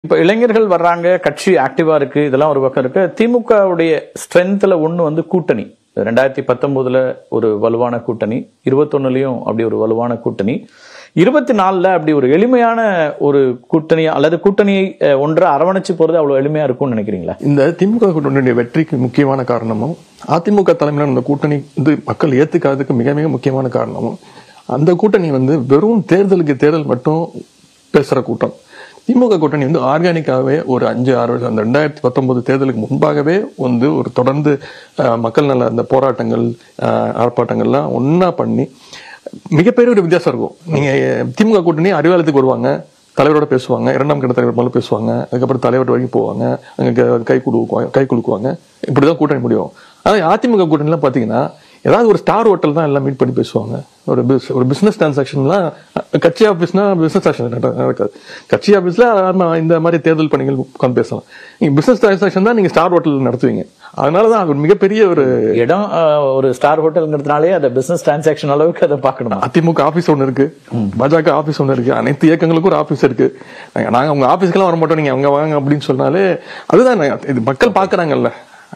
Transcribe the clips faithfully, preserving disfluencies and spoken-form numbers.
இப்ப இளைஞர்கள் வர்றாங்க, கட்சி ஆக்டிவா இருக்கு, இதெல்லாம் ஒரு பக்கம் இருக்கு. திமுகவுடைய ஸ்ட்ரென்த்ல ஒண்ணு வந்து கூட்டணி. ரெண்டாயிரத்தி பத்தொன்பதுல ஒரு வலுவான கூட்டணி, இருபத்தொன்னுலயும் அப்படி ஒரு வலுவான கூட்டணி, இருபத்தி நாலுல அப்படி ஒரு எளிமையான ஒரு கூட்டணி அல்லது கூட்டணியை ஒன்றை அரவணைச்சு போறது அவ்வளவு எளிமையா இருக்கும்னு நினைக்கிறீங்களா? இந்த திமுக கூட்டணியுடைய வெற்றிக்கு முக்கியமான காரணமும் அதிமுக தலைமையிலான அந்த கூட்டணி வந்து மக்கள் ஏத்துக்காததுக்கு மிக மிக முக்கியமான காரணமும் அந்த கூட்டணி வந்து வெறும் தேர்தலுக்கு தேர்தல் மட்டும் பேசுற கூட்டம். திமுக கூட்டணி வந்து ஆர்கானிக்காவே ஒரு அஞ்சு ஆறு வருஷம் அந்த ரெண்டாயிரத்தி பத்தொன்பது தேர்தலுக்கு முன்பாகவே வந்து ஒரு தொடர்ந்து மக்கள் நல அந்த போராட்டங்கள் ஆர்ப்பாட்டங்கள்லாம் ஒன்னா பண்ணி மிகப்பெரிய ஒரு வித்தியாசம் இருக்கும். நீங்க திமுக கூட்டணி அறிவாலயத்துக்கு வருவாங்க, தலைவரோட பேசுவாங்க, இரண்டாம் கட்ட தலைவர் மேல பேசுவாங்க, அதுக்கப்புறம் தலைவர் வரைக்கும் போவாங்க, அங்க கை குடுக்குவாங்க கை குலுக்குவாங்க இப்படிதான் கூட்டணி முடியும். ஆனா அதிமுக கூட்டணி எல்லாம் பாத்தீங்கன்னா ஏதாவது ஒரு ஸ்டார் ஹோட்டல் தான் எல்லாம் மீட் பண்ணி பேசுவாங்க. ஒரு ஒரு பிசினஸ் டிரான்சாக்ஷன்லாம் கட்சி ஆபீஸ்னா பிசினஸ் டிரான்சாக்ஷன் நடக்காது. கட்சி ஆபீஸ்ல இந்த மாதிரி தேர்தல் பணிகள் உட்காந்து பேசலாம். நீங்க பிசினஸ் டிரான்சாக்ஷன் தான் நீங்க ஸ்டார் ஹோட்டல் நடத்துவீங்க. அதனாலதான் அது மிகப்பெரிய ஒரு இடம். ஒரு ஸ்டார் ஹோட்டல்ங்கிறதுனாலே அந்த பிசினஸ் டிரான்சாக்ஷன் அளவுக்கு அதை பார்க்கணும். அதிமுக ஆபீஸ் ஒண்ணு இருக்கு, பாஜக ஆபீஸ் ஒண்ணு இருக்கு, அனைத்து இயக்கங்களுக்கும் ஒரு ஆபீஸ் இருக்கு. நாங்க உங்க ஆபீஸ்க்கெல்லாம் வர மாட்டோம், நீங்க அங்க வாங்க அப்படின்னு சொன்னாலே அதுதான் இது மக்கள் பாக்குறாங்கல்ல.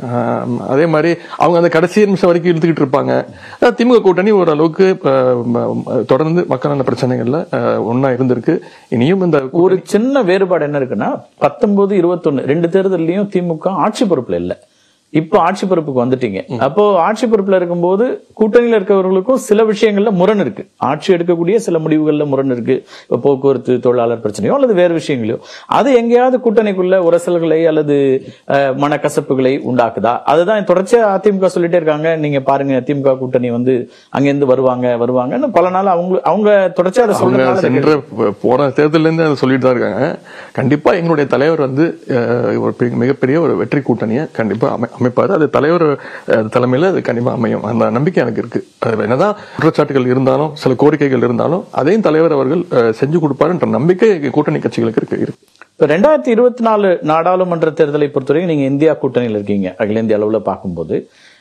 அதே மாதிரி அவங்க அந்த கடைசி நிமிஷம் வரைக்கும் இழுத்துக்கிட்டு இருப்பாங்க. திமுக கூட்டணி ஓரளவுக்கு தொடர்ந்து மக்களான பிரச்சனைகள்ல ஒன்னா இருந்திருக்கு. இனியும் இந்த ஒரு சின்ன வேறுபாடு என்ன இருக்குன்னா, பத்தொன்பது இருபத்தொன்னு ரெண்டு தேர்தலையும் திமுக ஆட்சி பொறுப்புல இல்ல. இப்ப ஆட்சி பொறுப்புக்கு வந்துட்டீங்க. அப்போ ஆட்சி பொறுப்புல இருக்கும்போது கூட்டணியில இருக்கிறவர்களுக்கும் சில விஷயங்கள்ல முரண் இருக்கு. ஆட்சி எடுக்கக்கூடிய சில முடிவுகள்ல முரண் இருக்கு. இப்ப போக்குவரத்து தொழிலாளர் பிரச்சனையோ அல்லது வேறு விஷயங்களையோ அது எங்கேயாவது கூட்டணிக்குள்ள உரசல்களை அல்லது மனக்கசப்புகளை உண்டாக்குதா? அதுதான் தொடர்ச்சியா அதிமுக சொல்லிட்டே இருக்காங்க. நீங்க பாருங்க, திமுக கூட்டணி வந்து அங்கிருந்து வருவாங்க வருவாங்கன்னு பல நாள் அவங்க அவங்க தொடர்ச்சியா அதை சொல்ற போன தேர்தல இருந்து அதை சொல்லிட்டு தான் இருக்காங்க. கண்டிப்பா எங்களுடைய தலைவர் வந்து மிகப்பெரிய ஒரு வெற்றி கூட்டணியை கண்டிப்பா அமைப்பாரு. அது தலைவர் தலைமையில அது கண்டிப்பா அமையும். அந்த நம்பிக்கை எனக்கு இருக்கு. என்னதான் குற்றச்சாட்டுகள் இருந்தாலும் சில கோரிக்கைகள் இருந்தாலும் அதையும் தலைவர் அவர்கள் செஞ்சு கொடுப்பாருன்ற நம்பிக்கை கூட்டணி கட்சிகளுக்கு இருக்கு. இப்ப ரெண்டாயிரத்தி இருபத்தி நாலு நாடாளுமன்ற தேர்தலை பொறுத்தவரைக்கும் நீங்க இந்தியா கூட்டணியில் இருக்கீங்க. அகில இந்திய அளவுல பார்க்கும்போது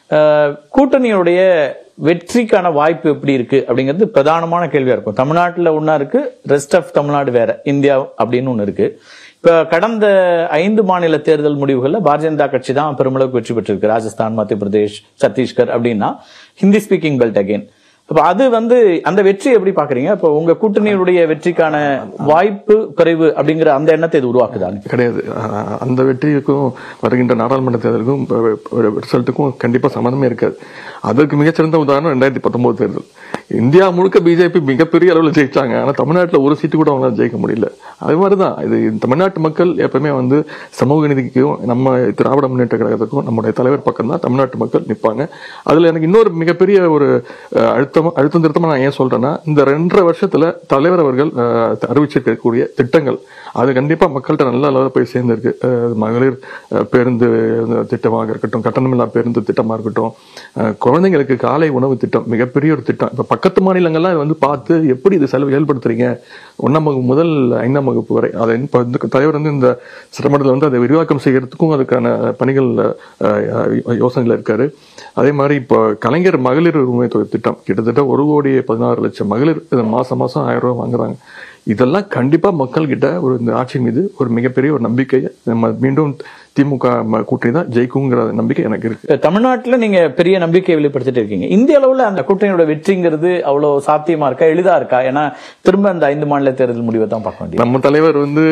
கூட்டணியுடைய வெற்றிக்கான வாய்ப்பு எப்படி இருக்கு அப்படிங்கிறது பிரதானமான கேள்வியா இருக்கும். தமிழ்நாட்டுல ஒன்னா இருக்கு, ரெஸ்ட் ஆஃப் தமிழ்நாடு வேற, இந்தியா அப்படின்னு ஒண்ணு இருக்கு. இப்ப கடந்த ஐந்து மாநில தேர்தல் முடிவுகள்ல பாரதிய ஜனதா கட்சி தான் பெருமளவுக்கு வெற்றி பெற்றிருக்கு. ராஜஸ்தான், மத்திய பிரதேஷ், சத்தீஸ்கர் அப்படின்னா ஹிந்தி ஸ்பீக்கிங் பெல்ட் அகைன். அப்ப அது வந்து அந்த வெற்றி எப்படி பாக்குறீங்க? இப்ப உங்க கூட்டணியுடைய வெற்றிக்கான வாய்ப்பு குறைவு அப்படிங்கிற அந்த எண்ணத்தை இது உருவாக்குதான்? கிடையாது. அந்த வெற்றிக்கும் வருகின்ற நாடாளுமன்ற தேர்தலுக்கும் ரிசல்ட்டுக்கும் கண்டிப்பா சம்மந்தமே இருக்காது. அதற்கு மிகச்சிறந்த உதாரணம் ரெண்டாயிரத்தி பத்தொன்பது தேர்தல். இந்தியா முழுக்க பிஜேபி மிகப்பெரிய அளவில் ஜெயிச்சாங்க. ஆனா தமிழ்நாட்டில் ஒரு சீட்டு கூட அவங்களால ஜெயிக்க முடியல. அது மாதிரிதான் இது. தமிழ்நாட்டு மக்கள் எப்பவுமே வந்து சமூக நீதிக்கும் நம்ம திராவிட முன்னேற்ற கழகத்துக்கும் நம்முடைய தலைவர் பக்கம் தான் தமிழ்நாட்டு மக்கள் நிற்பாங்க. அதுல எனக்கு இன்னொரு மிகப்பெரிய ஒரு அழுத்தம் அழுத்தம் திருத்தமா நான் ஏன் சொல்றேன்னா, இந்த ரெண்டரை வருஷத்துல தலைவர் அவர்கள் அறிவிச்சிருக்கக்கூடிய திட்டங்கள் அது கண்டிப்பா மக்கள்கிட்ட நல்ல அளவில் போய் சேர்ந்திருக்கு. மகளிர் பேருந்து திட்டமாக இருக்கட்டும், கட்டணமில்லா பேருந்து திட்டமா இருக்கட்டும், குழந்தைங்களுக்கு காலை உணவு திட்டம் மிகப்பெரிய ஒரு திட்டம். இப்ப பக்கத்து மாநிலங்கள்லாம் வந்து பார்த்து எப்படி இது செலவு செயல்படுத்துறீங்க, ஒன்னாம் வகுப்பு முதல் ஐந்தாம் வகுப்பு வரை அதை தலைவர் வந்து இந்த சிரமத்தில் வந்து அதை விரிவாக்கம் செய்யறதுக்கும் அதுக்கான பணிகள் யோசனையில் இருக்காரு. அதே மாதிரி இப்போ கலைஞர் மகளிர் உரிமை தொகை திட்டம் கிட்டத்தட்ட ஒரு கோடி பதினாறு லட்சம் மகளிர் மாசம் மாசம் ஆயிரம் ரூபாய் வாங்குறாங்க. இதெல்லாம் கண்டிப்பா மக்கள் கிட்ட ஒரு இந்த ஆட்சி மீது ஒரு மிகப்பெரிய ஒரு நம்பிக்கையை நம்ம மீண்டும் திமுக கூட்டணி தான் ஜெயிக்குங்கிற நம்பிக்கை எனக்கு இருக்கு. தமிழ்நாட்டுல நீங்க பெரிய நம்பிக்கையை வெளிப்படுத்திட்டு இருக்கீங்க. இந்திய அளவுல அந்த கூட்டணியோட வெற்றிங்கிறது அவ்வளவு சாத்தியமா இருக்கா, எளிதா இருக்கா? ஏன்னா திரும்ப அந்த ஐந்து மாநில தேர்தல் முடிவை தான் பார்க்க வேண்டியது. நம்ம தலைவர் வந்து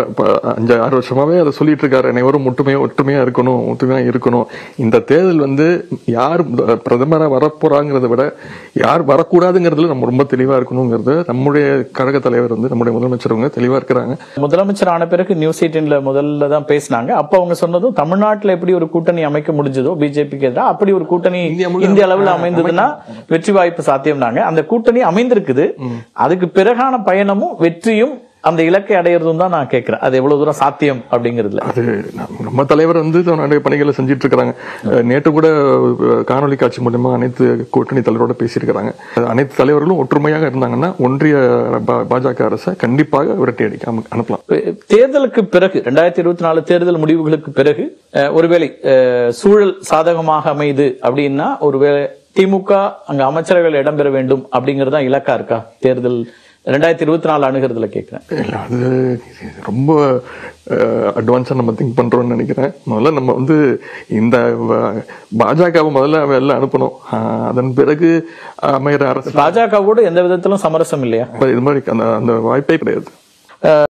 அஞ்சு ஆறு வருஷமாவே அதை சொல்லிட்டு இருக்காரு, அனைவரும் ஒற்றுமையா ஒற்றுமையா இருக்கணும், ஒற்றுமையா இருக்கணும். இந்த தேர்தல் வந்து யார் பிரதமரா வரப்போறாங்கிறத விட யார் வரக்கூடாதுங்கிறதுல நம்ம ரொம்ப தெளிவா இருக்கணுங்கிறது நம்முடைய கழக தலைவர் வந்து நம்முடைய முதலமைச்சர் அவங்க தெளிவா இருக்கிறாங்க. முதலமைச்சர் ஆன பிறகு நியூஸ் எயிட்டீன்ல முதல்ல தான் பேசினாங்க. அப்ப அவங்க சொன்னதும் தமிழ்நாட்டில் எப்படி ஒரு கூட்டணி அமைக்க முடிஞ்சதோ பிஜேபிக்கு எதிராக அப்படி ஒரு கூட்டணி இந்திய அளவில் அமைந்ததுன்னா வெற்றி வாய்ப்பு சாத்தியம்னாங்க. அந்த கூட்டணி அமைந்திருக்குது. அதுக்கு பிறகான பயணமும் வெற்றியும் அந்த இலக்கை அடையிறதும் தான் நான் கேட்கிறேன். அது எவ்வளவு தூரம் சாத்தியம் அப்படிங்கிறதுல அது நம்ம தலைவர் வந்து நிறைய பணிகளை செஞ்சிட்டு இருக்கிறாங்க. நேற்று கூட காணொலி காட்சி மூலமா அனைத்து கூட்டணி தலைவரோட பேசியிருக்கிறாங்க. அனைத்து தலைவர்களும் ஒற்றுமையாக இருந்தாங்கன்னா ஒன்றிய பாஜக அரசை கண்டிப்பாக விரட்டி அடிக்க அனுப்பலாம். தேர்தலுக்கு பிறகு ரெண்டாயிரத்தி இருபத்தி நாலு தேர்தல் முடிவுகளுக்கு பிறகு ஒருவேளை சூழல் சாதகமாக அமையுது அப்படின்னா ஒருவேளை திமுக அங்க அமைச்சர்கள் இடம்பெற வேண்டும் அப்படிங்கறதா இலக்கா இருக்கா தேர்தல் ரெண்டாயிரத்தி இருபத்தி நாலு அணுகிறதுல கேட்கிறேன். இல்லை, அது ரொம்ப அட்வான்ஸாக நம்ம திங்க் பண்ணுறோம்னு நினைக்கிறேன். முதல்ல நம்ம வந்து இந்த பாஜகவை முதல்ல வெளில அனுப்பணும். அதன் பிறகு அமைகிற அரசு பாஜகவோடு எந்த விதத்திலும் சமரசம் இல்லையா? இது மாதிரி அந்த அந்த வாய்ப்பே கிடையாது.